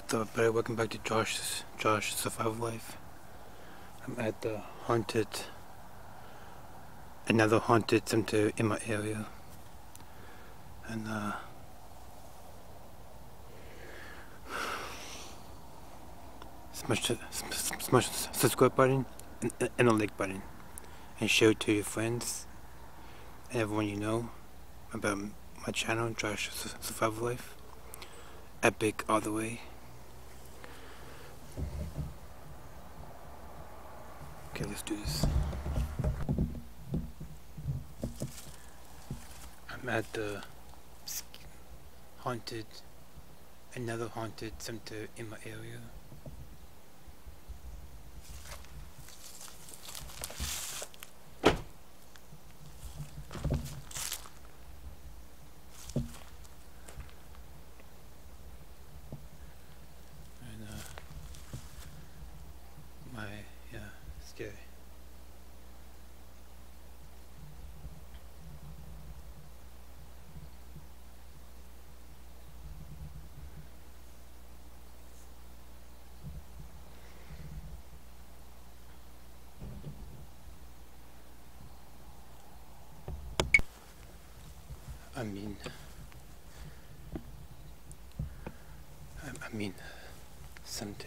So, everybody, welcome back to Josh's Survival Life. I'm at the another haunted cemetery in my area, and smash the subscribe button and the like button, and share it to your friends and everyone you know about my channel, Josh's Survival Life. Epic all the way. Okay, let's do this. I'm at the another haunted cemetery in my area. And scary. I mean, someday.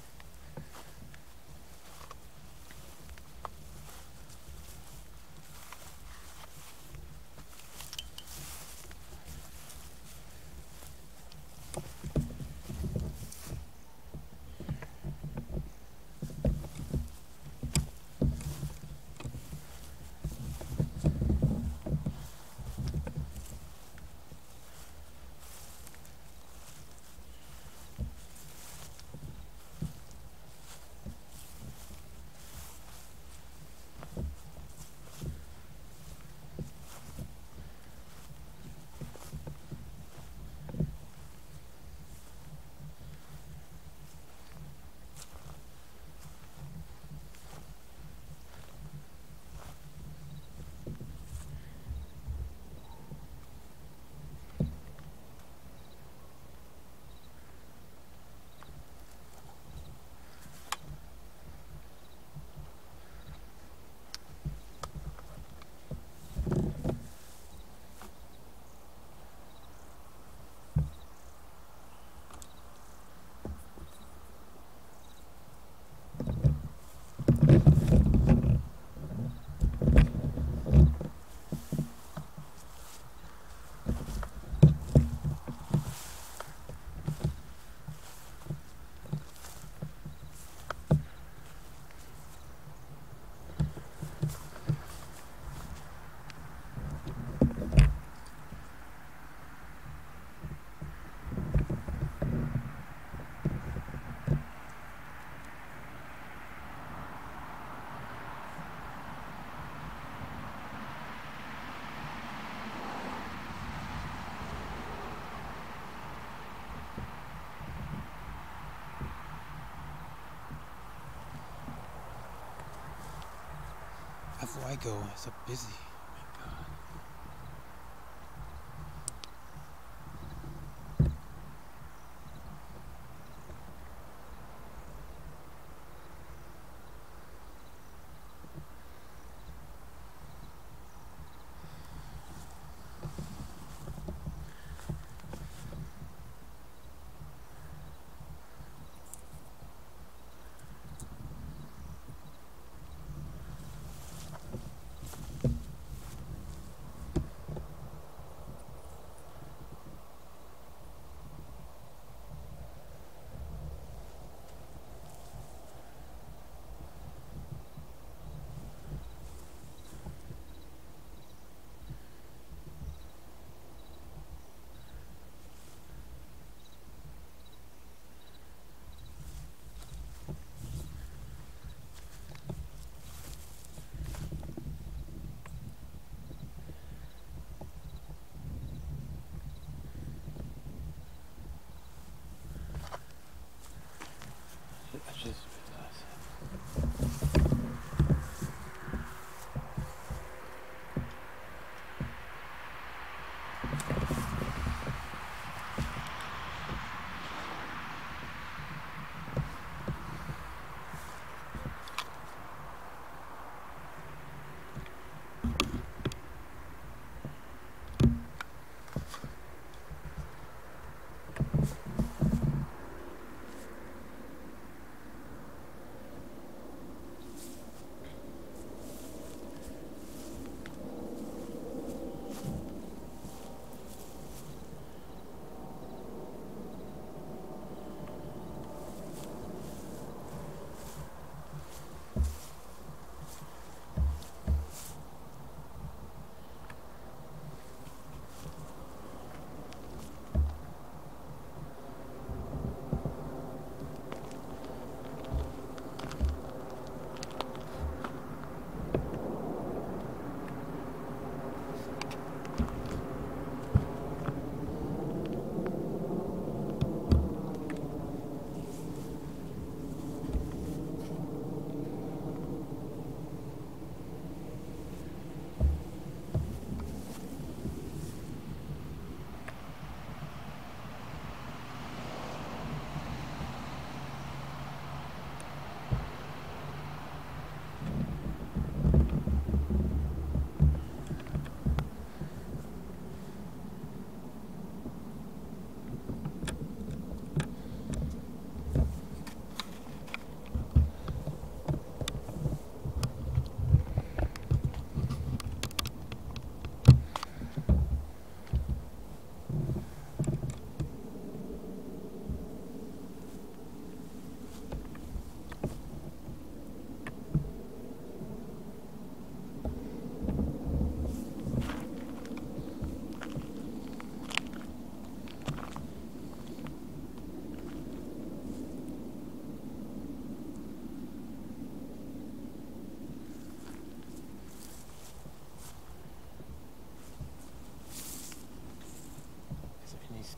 Before I go, it's so busy. Oh my God.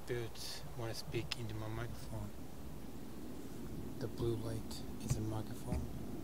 spirits want to speak into my microphone. The blue light is a microphone.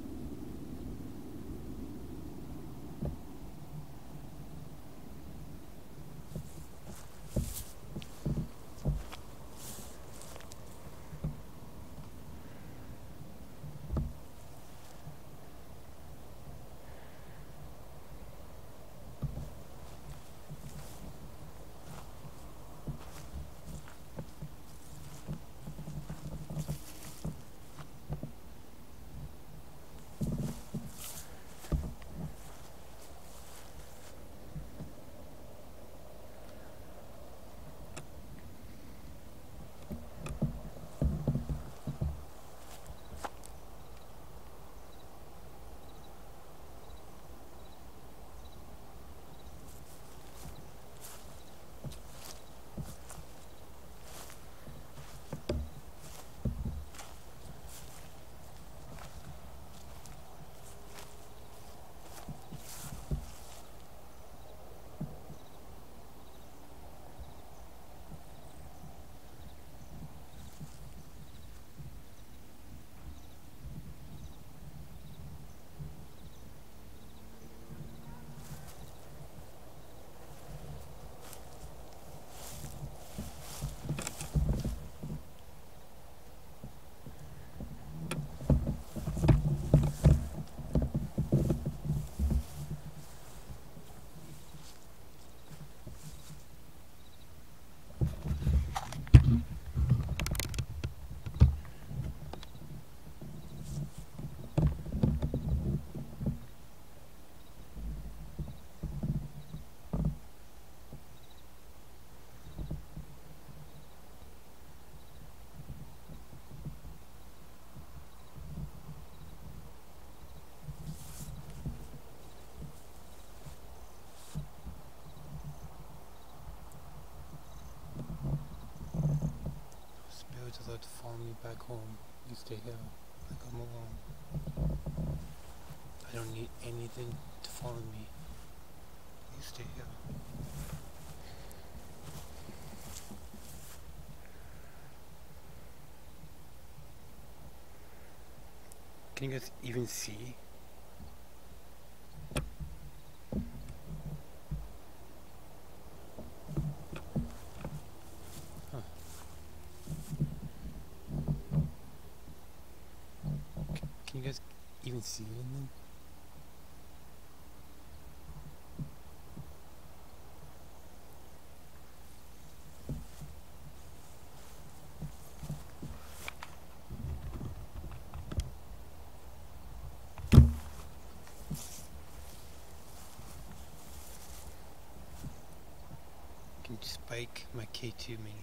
Spirits are allowed to follow me back home. You stay here, like I'm alone. I don't need anything to follow me. You stay here. Can you guys even see? Can you guys even see anything? Can you spike my K2 menu?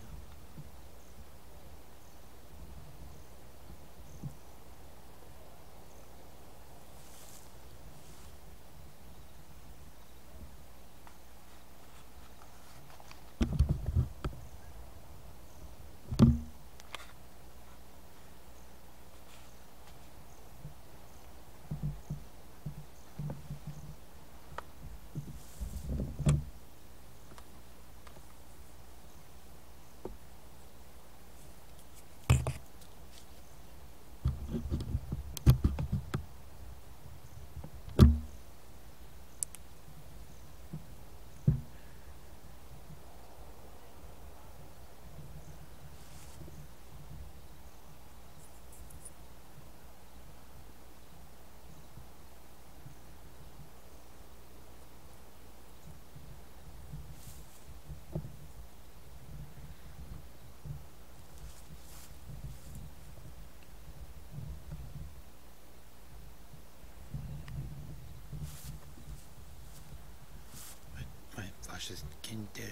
My flash is getting dead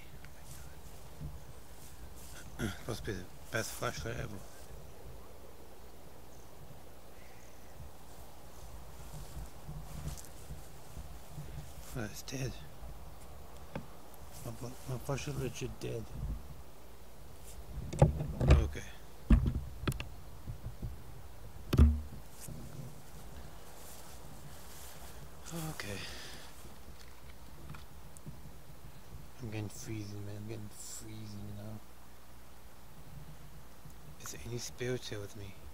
already. Supposed to be the best flashlight ever. Oh, it's dead. My flash is legit dead. Okay. Okay. I'm getting freezing, man. I'm getting freezing now. there any spirits here with me?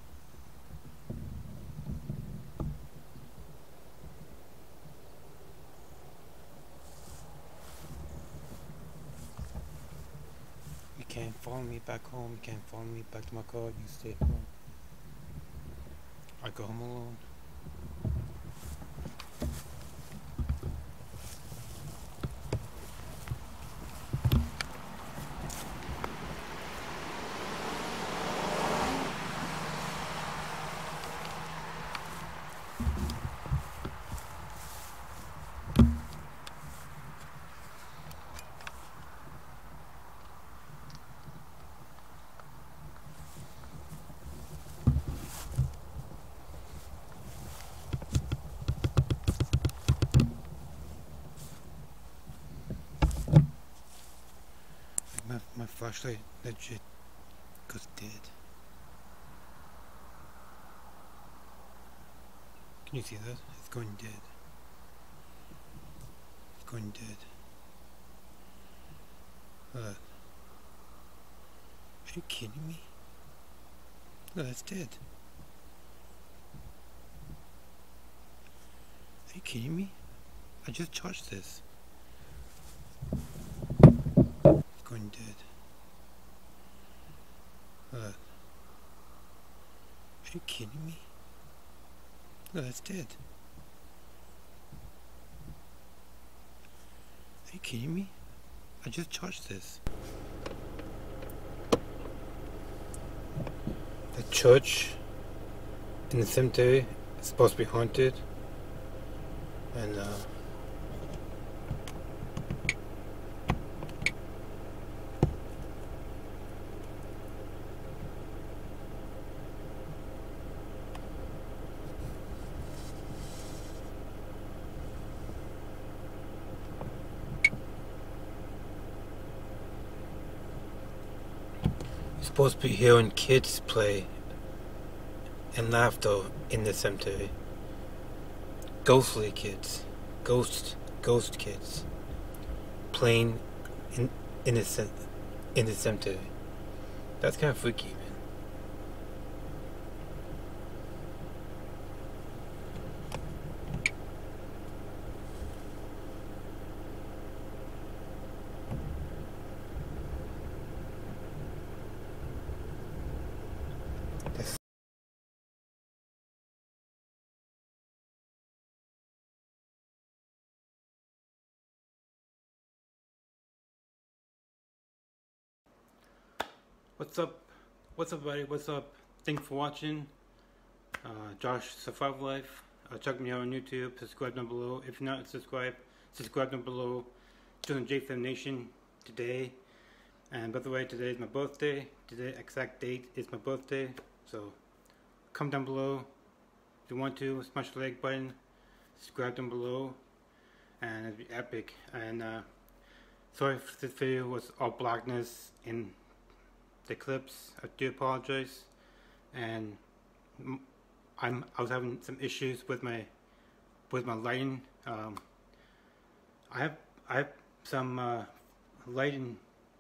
You can't follow me back home. You can't follow me back to my car. You stay home. I go home alone. My flashlight legit goes dead. Can you see that? It's going dead. It's going dead. Look at that. Are you kidding me? Look, that's dead. Are you kidding me? I just charged this. It's going dead. Look at that. Are you kidding me? Look, that's dead. Are you kidding me? I just charged this. The church in the cemetery is supposed to be haunted, and supposed to be hearing kids play and laughter in the cemetery. Ghostly kids, ghost kids, playing in the cemetery. That's kind of freaky, man. What's up everybody, what's up? Thanks for watching. Josh Survival Life. Check me out on YouTube, subscribe down below. If you're not subscribed, subscribe down below. Join the JFM Nation today. And by the way, today is my birthday. Today's exact date is my birthday. So comment down below if you want to, smash the like button, subscribe down below, and it'd be epic. And sorry if this video was all blackness in the clips. I do apologize, and I was having some issues with my lighting. I have some lighting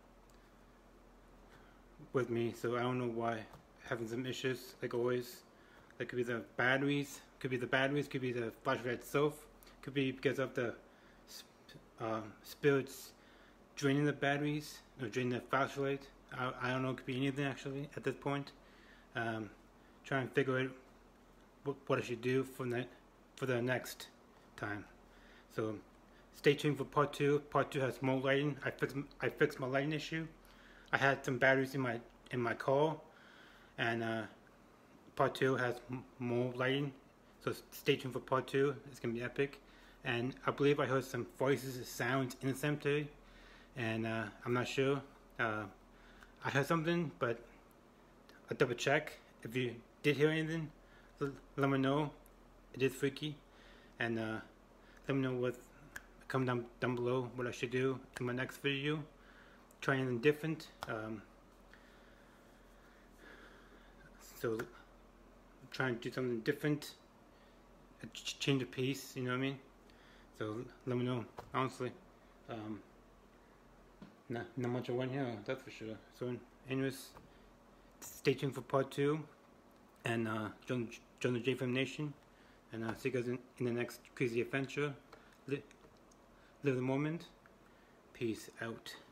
with me, so I don't know why having some issues like always. That could be the batteries, could be the flashlight itself, could be because of the spirits draining the batteries or draining the flashlight. I don't know, it could be anything actually at this point. Trying to figure out what I should do for the next time. So stay tuned for part 2. Part 2 has more lighting. I fixed my lighting issue. I had some batteries in my car, and part 2 has more lighting. So stay tuned for part 2. It's gonna be epic. And I believe I heard some voices and sounds in the cemetery, and I'm not sure. I heard something, but I'll double check. If you did hear anything, let me know. It is freaky, and let me know what. Comment down below what I should do in my next video. Try anything different. So I'm trying to do something different. Change the pace. You know what I mean? So let me know. Honestly. Not much of one here, that's for sure. So anyways, stay tuned for part 2, and join the J Fam Nation, and see you guys in the next crazy adventure. Live the moment. Peace out.